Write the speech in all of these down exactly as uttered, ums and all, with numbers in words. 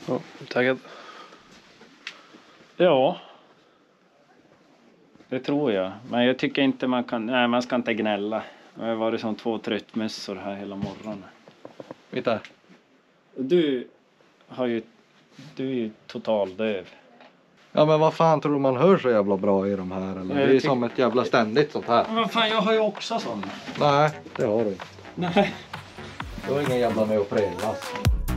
Ja, taggad. Ja. Det tror jag. Men jag tycker inte man kan... Nej, man ska inte gnälla. Jag har varit som två tröttmössor här hela morgonen. Vita. Du har ju... Du är ju total döv. Ja, men vad fan tror du man hör så jävla bra i de här? Eller? Det är tyck... som ett jävla ständigt sånt här. Men fan, jag har ju också sån. Nej, det har du inte. Nej. Du har ingen jävla med att präglas.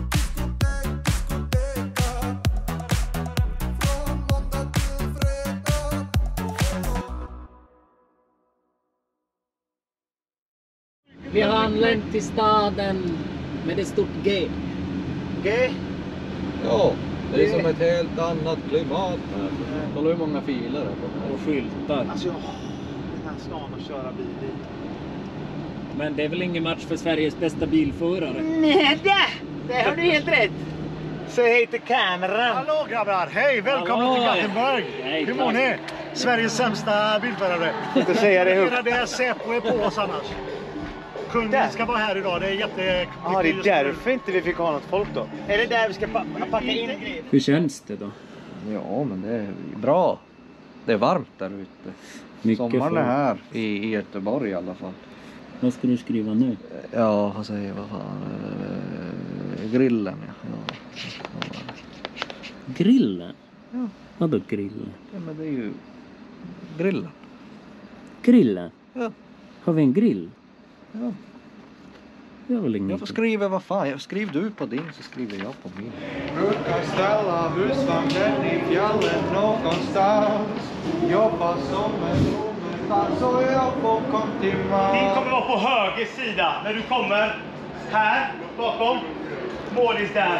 Vi har anlänt till staden med ett stort G. G? Ja, det är som ett helt annat klimat. Kolla hur många filer det är. Och skyltar. Alltså jag den här stan att köra bil i. Men det är väl ingen match för Sveriges bästa bilförare? Nej, det, det har du helt rätt. Säg hej till kameran. Hallå grabbar, hej, välkommen Hallå. till Gothenburg. Hej, Hur mår ni? Sveriges sämsta bilförare. Inte säga det högt. Det är Säpo är på oss annars. Kunden ska vara här idag, det är jätte... Ja, det är därför inte vi fick ha något folk då. Är det där vi ska pa packa in grejer? Hur känns det då? Ja, men det är bra. Det är varmt där ute. Mycket Sommaren folk. är här i, i Göteborg i alla fall. Vad ska du skriva nu? Ja, vad säger jag? Vad fan? Eh, grillen, ja. ja. ja. Grillen? Ja. Vadå grillen? Ja, men det är ju grillen. Grillen? Ja. Har vi en grill? Ja. Jag vill ingen. Jag får skriva vad fan. Skriv du på din så skriver jag på min. Brukar ställa husvagnen i fjällen någonstans. Jobba som en romerstans så jag får kom till man. Din kommer vara på höger sida när du kommer här bakom. Målis där.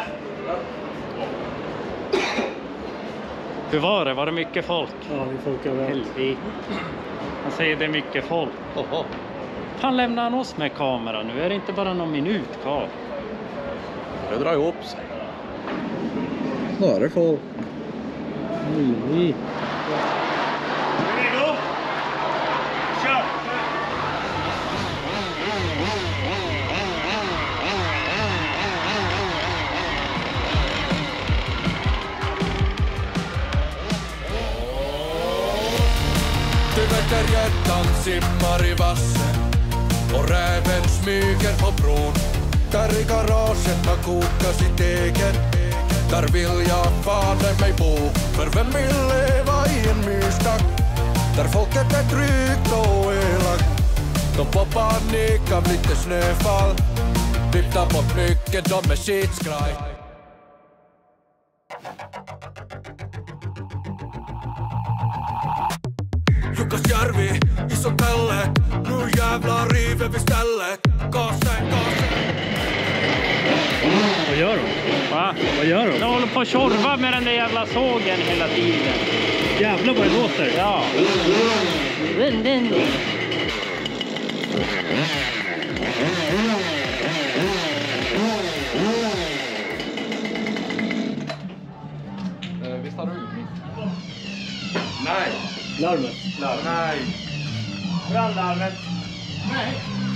Hur var det? Var det mycket folk? Ja, vi får åka över. Helvete. Han säger det är mycket folk. Oho. Fan, lämnar han oss med kameran nu? Är det inte bara någon minut kvar? Det drar ihop sig. Då är det folk. Helvete. Är du redo? Kör! Du väcker gäddan simmar i vassen och räven smyger på bron. Där i garaget man kokar sitt eget. Där vill jag fader mig bo. För vem vill leva i en myrstack där folket är drygt och elakt. De får panik av lite snöfall. Viftar på nyckeln, de är skitskraj. Jukkasjärvi, iso tälle. Nu jävlar river vi stället. Gasen, gasen. Vad gör de? Va? Vad gör de? De håller på att tjorva med den där jävla sågen hela tiden. Jävlar vad det låter. Ja. Den, den. Eh, visst har du mitt? Nej. Larmet. Nej. Brandlarmet. Nej.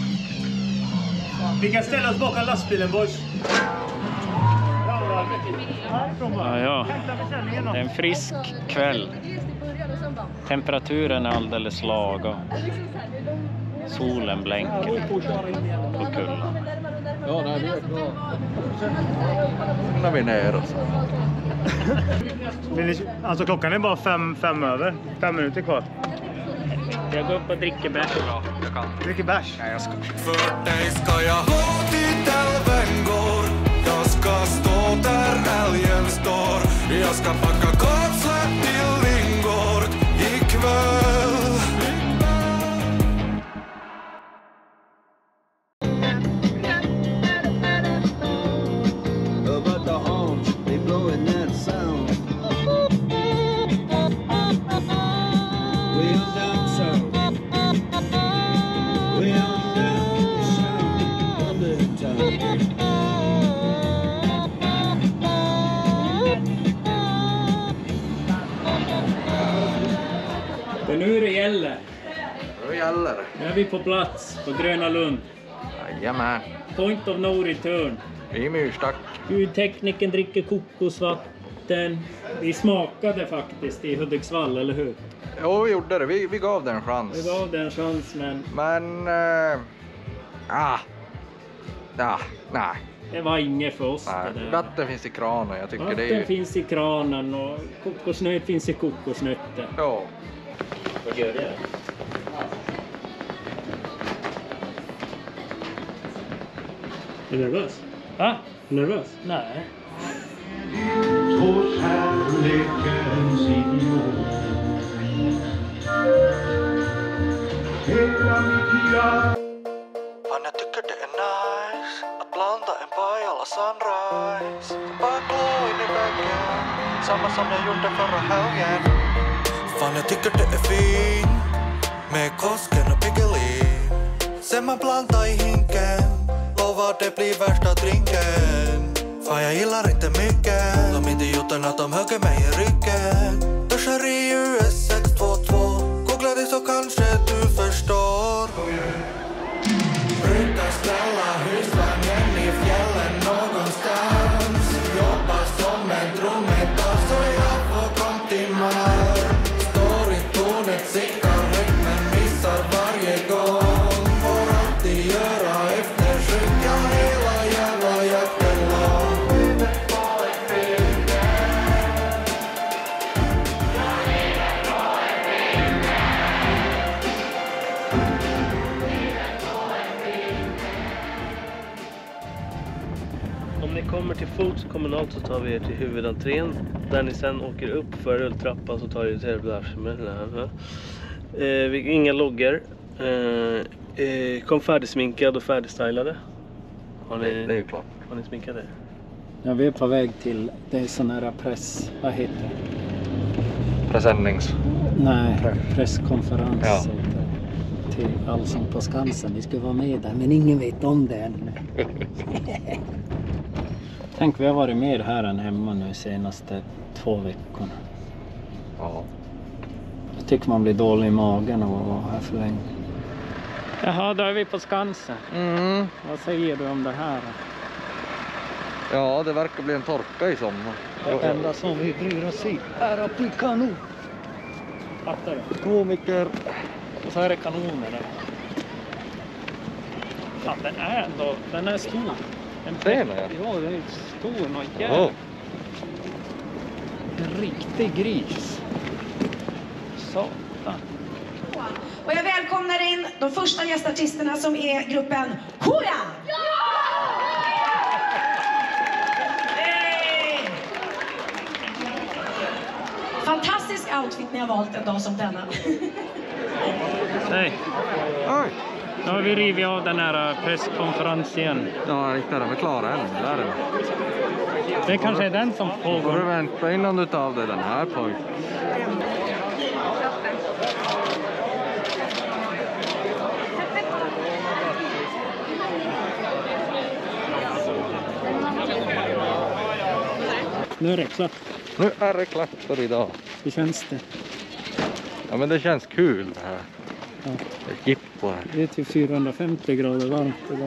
Vi kan ställa oss bakom lastbilen, boys. Brandlarmet. Ja, ja. Det är en frisk kväll. Temperaturen är alldeles lagom. Solen blänker på kullen. Ja, nej, det är bra. När vi är ner och så. Alltså klockan är bara fem, fem över. Fem minuter kvar. Jag går upp och dricker bärs. Dricker bärs. Nej, jag ska. För dig ska jag gå dit älven går. Jag ska stå där älgen står. Jag ska packa kortsläpp till Vingård ikväll. Over the horns, they blowing that sound. Way on down south, way on down south, under the town. Och nu är det gäller. Nu gäller det. Nu är vi på plats på Gröna Lund. Jajamän. Point of no return. I myrstack. Ljudtekniken dricker kokosvatten. Vi smakade faktiskt i Hudiksvall, eller hur? Jo, vi gjorde det. Vi, vi gav den en chans. Vi gav den en chans, men... Men... Eh, ah. Ja, nej. Det var inget för oss. nej. Det där. Vatten finns i kranen. Jag tycker Vatten det är ju... finns i kranen och kokosnöt finns i kokosnötter. Ja. Vad gör det? Är du nervös? Va? Är du nervös? Nej. Fan, jag tycker det är nice att blanda en Pajala sunrise. Bara glå in i väggen, samma som jag gjorde förra helgen. Fan, jag tycker det är fin med Kosken och Piggelin. Sen man blandar i hinken, lovar det blir värsta drinken. Fan, jag gillar inte mycket, de idioterna de hugger mig i ryggen. Duschar i U S sex två två, googlar det så kanske du förstår. Brukar ställa husvagnen i fjällen någonstans. Jobbar som en dromedar så jag får kontimar. Står i tornet, siktar högt men missar varje gång. Får alltid göra efterskydd, ja hela jävla jakten lång. Om ni kommer till fots kommunalt så tar vi er till huvudentrén. Där ni sen åker upp för rulltrappan så tar ni till Erblarsmen. Eh, inga loggor. Eh, eh, kom färdigsminkad och färdigstylade. Har ni, Det är ju klart. har ni sminkat er? Ja, vi är på väg till, det är sån här press, vad heter det? Presennings. Nej, presskonferens Ja. heter det. Till Allsång på Skansen. Vi ska vara med där, men ingen vet om det ännu. Tänk, vi har varit mer här än hemma nu senaste två veckorna. Ja. Jag tycker man blir dålig i magen av att vara här för länge. Jaha, då är vi på Skansen. Mm. Vad säger du om det här? Ja, det verkar bli en torka i sommar. Det enda som vi bryr oss i är att bli kanon. Fattar du? Komiker. Och så är det kanoner där. Ja, den är ändå, den är stor. En Ser ni? Ja, den är stor och Ja. jävla. En riktig gris. Satan. Och jag välkomnar in de första gästartisterna som är gruppen Hoja! Hey! Fantastisk outfit ni har valt en dag som denna. Nej, Oj. nu har vi rivit av den här presskonferensen. Ja, riktigt. Den är klar än. Där är den. Det kanske är den som Får du pågår. vänta innan du tar av dig den här pojk. Nu är det klart. Nu är det klart för idag. Hur känns det? Ja, men det känns kul det här. Ja. Det är jippo här. Det är till fyrahundrafemtio grader varmt idag.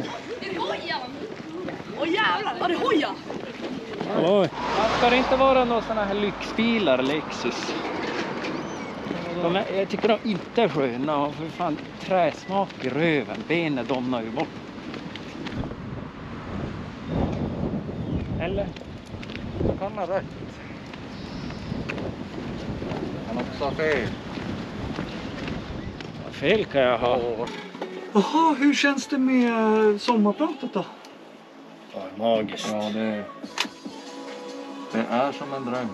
Åh jävlar, var det Hoja? Oj. Ska det inte vara några sådana här lyxbilar, Lexus? De är, jag tycker de inte är sköna och för fan träsmak i röven. Benen domnar ju bort. Eller? Jag kan ha rätt. Han också har fel. Vad fel kan jag ha? Jaha, hur känns det med sommarpratet då? Ja, magiskt. Ja, det, det är som en dröm.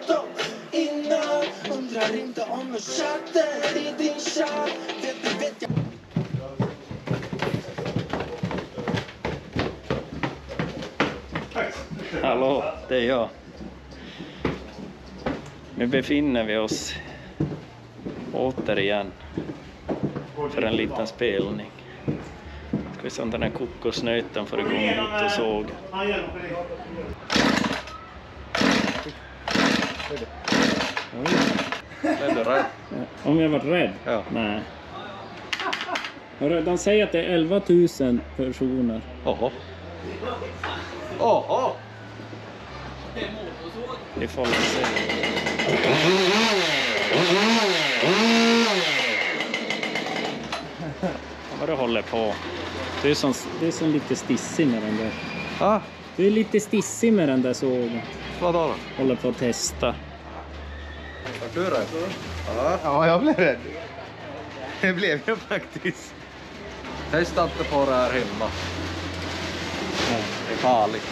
Hallå, det är jag. Nu befinner vi oss återigen för en liten spelning. Ska vi se om den här kokosnöten får igång lite och såg. Blev du rädd? Om jag var rädd? Ja. Nej. Hörru, de säger att det är elva tusen personer. Jaha. Jaha. Vi får väl se. Vad du håller på. Du är som, du är som lite stissig med den där. Ah, Du är lite stissig med den där sågen. vad då? Håller på att testa. Vart du rädd? Ja. Ja, jag blev rädd. Det blev jag faktiskt. Testa inte på det här hemma. Det är farligt.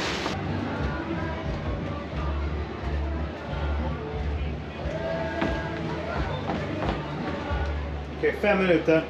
Okej, fem minuter.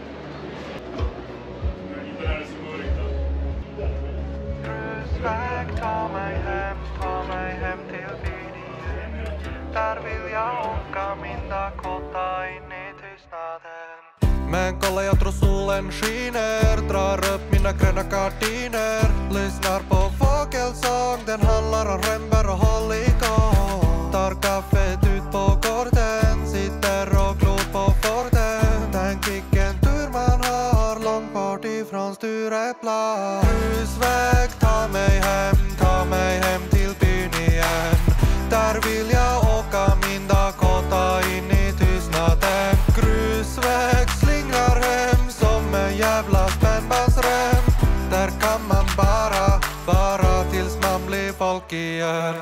Grusväg, ta mig hem, ta mig hem till byn igen. Där vill jag åka min Dakota in i tystnaden. Men kolla, jag tror solen skiner, drar upp mina gröna gardiner. Lyssnar på fågelsång, den handlar om rämber och hålligång. Tar kaffet ut på gården, sitter och glor på Forden. Tänk vilken tur man har, långt bort ifrån Stureplan. Grusväg, ta mig hem, ta mig hem till byn igen. Där vill jag åka min Dakota in i tystnaden. Grusväg slingrar hem som en jävla spännbandsrem. Där kan man bara, bara tills man blir folk igen.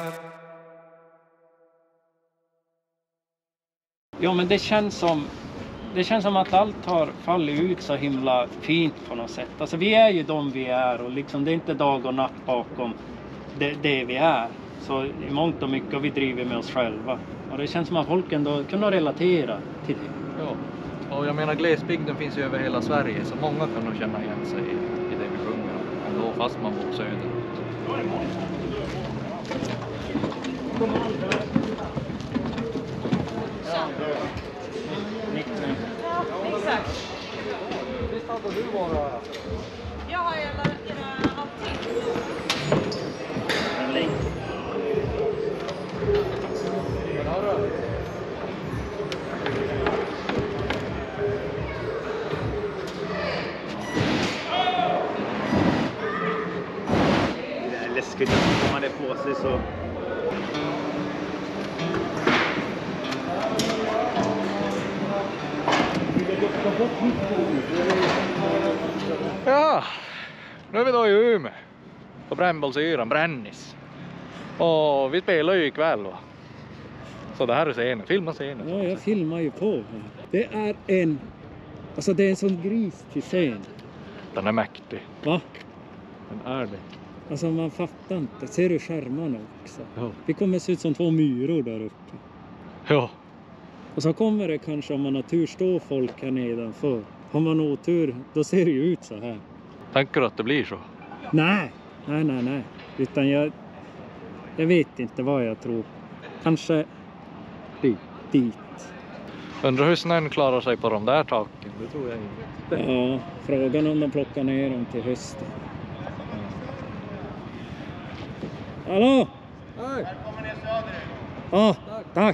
Ja, men det känns som det känns som att allt har fallit ut så himla fint på något sätt. Alltså vi är ju de vi är och liksom det är inte dag och natt bakom det, det vi är. Så i mångt och mycket har vi driver med oss själva. Och det känns som att folk ändå kunde relatera till det. Ja. Och jag menar, glesbygden finns ju över hela Sverige, så många kan nog känna igen sig i, i det vi sjunger om, ändå fast man bor söderut. Exakt. Visst hade du bara... Jag har era, era allting. Det är läskigt att man är på sig så. Ja, nu är vi då i Umeå. På Brännbollsyran, Brännis. Och vi spelar ju ikväll, va. Så det här är scenen, filma scenen. Ja, jag filmar ju på. Det är en... Alltså det är en sån gris till scen. Den är mäktig. Va? Den är det. Alltså man fattar inte. Ser du skärmarna också? Ja. Vi kommer se ut som två myror där uppe. Ja. Och så kommer det kanske, om man har tur, stå folk här nedanför. Har man otur, då ser det ju ut så här. Tänker du att det blir så? Nej, nej, nej, nej. Utan jag... Jag vet inte vad jag tror. Kanske dit. dit. Undrar hur snön klarar sig på de där taken. Det tror jag inte. Ja, frågan om de plockar ner dem till hösten. Hallå? Hej! Välkommen ner söderut. Ja, tack.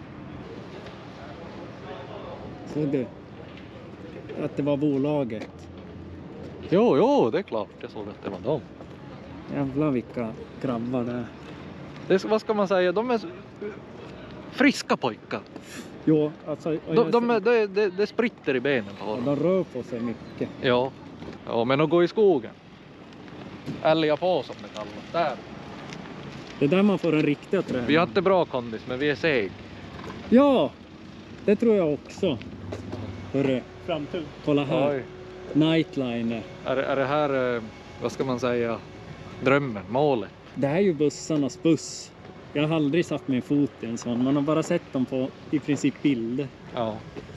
Såg du att det var bolaget? Jo, jo, det är klart. Jag såg att det var dem. Jävlar vilka grabbar det är. Det, vad ska man säga? De är så- friska pojkar. Jo, alltså... och De, jag de, är- ser- det, det, det spritter i benen på ja, dem. de rör på sig mycket. Ja. Ja, men att gå i skogen. Älga på som det kallas. Där. Det är där man får en riktig träning. Vi har inte bra kondis, men vi är seg. Ja, det tror jag också. Hörru, Framtur. kolla här. Oj. Nightliner. Är, är det här, eh, vad ska man säga, drömmen, målet? Det här är ju bussarnas buss. Jag har aldrig satt min fot i en sån. Man har bara sett dem på i princip bilder. Ja.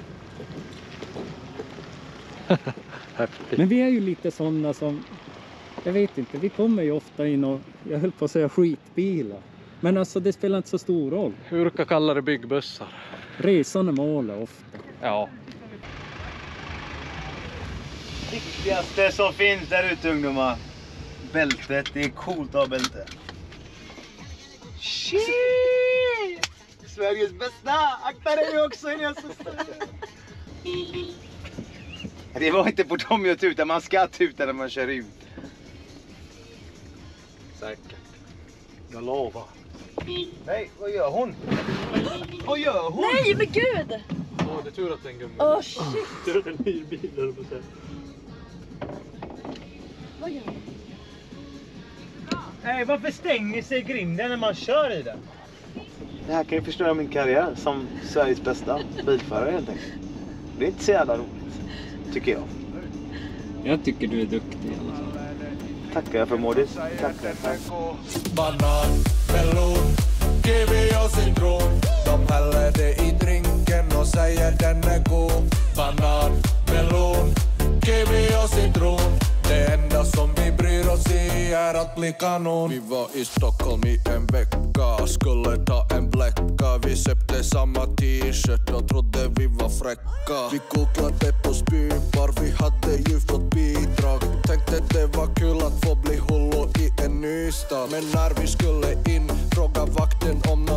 Häftigt. Men vi är ju lite sådana som... Jag vet inte, vi kommer ju ofta in och... Jag höll på att säga skitbilar. Men alltså det spelar inte så stor roll. Hur brukar kalla det byggbussar? Resan är målet ofta. Ja. Viktigaste som finns där ute, ungdomar. Bältet. Det är coolt att ha bälte. Shit! Sveriges bästa! Akta dig också, innan jag så Det var inte på Tommy att tuta. Man ska tuta när man kör ut. Säkert. Jag lovar. Nej, vad gör hon? Vad gör hon? Nej, men gud! Åh, det är tur att det är en gummi. Åh, oh, shit. Tur att det är en hyrbil, höll jag på att säga. Vad gör hon? Nej, varför stänger sig grinden när man kör i den? Det här kan ju förstöra min karriär som Sveriges bästa bilförare helt enkelt. Det är inte så jävla roligt, tycker jag. Jag tycker du är duktig i alla fall. Tackar jag för Modis. Tackar. Banan, melon, kiwi och citron. De häller det i drinken och säger den är god. Banan, melon, kiwi och citron. Det enda som vi bryr oss i är att bli kanon. Vi var i Stockholm i en vecka, skulle ta en bläcka. Vi köpte samma t-shirt och trodde vi var fräcka. Vi googlade på spybar, vi hade ju fått bidrag. Tänkte det var kul att få bli hullo i en ny stad. Men när vi skulle in, fråga vakten om